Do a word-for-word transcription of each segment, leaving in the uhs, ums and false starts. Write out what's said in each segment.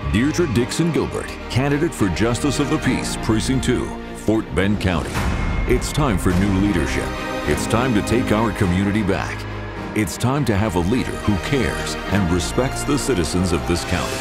Deirdre Dixon Gilbert, candidate for Justice of the Peace, Precinct two, Fort Bend County. It's time for new leadership. It's time to take our community back. It's time to have a leader who cares and respects the citizens of this county.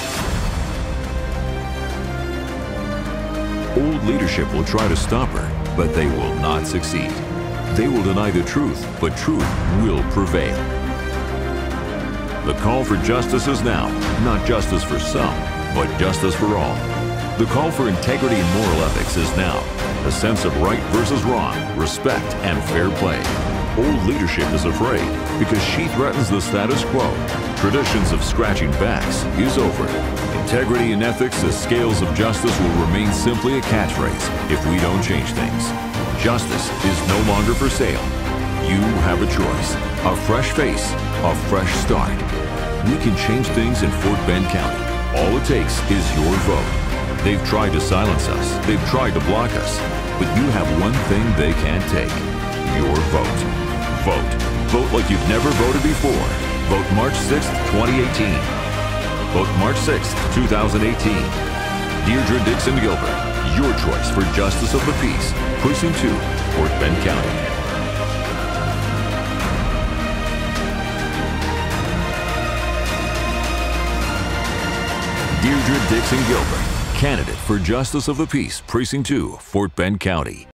Old leadership will try to stop her, but they will not succeed. They will deny the truth, but truth will prevail. The call for justice is now, not justice for some, but justice for all. The call for integrity and moral ethics is now. A sense of right versus wrong, respect and fair play. Old leadership is afraid because she threatens the status quo. Traditions of scratching backs is over. Integrity and ethics as scales of justice will remain simply a catchphrase if we don't change things. Justice is no longer for sale. You have a choice, a fresh face, a fresh start. We can change things in Fort Bend County. All it takes is your vote. They've tried to silence us, they've tried to block us, but you have one thing they can't take, your vote. Vote. Vote like you've never voted before. Vote March sixth, twenty eighteen. Vote March sixth, two thousand eighteen. Deirdre Dixon Gilbert, your choice for Justice of the Peace, Precinct two, Fort Bend County. Deirdre Dixon Gilbert, candidate for Justice of the Peace, Precinct two, Fort Bend County.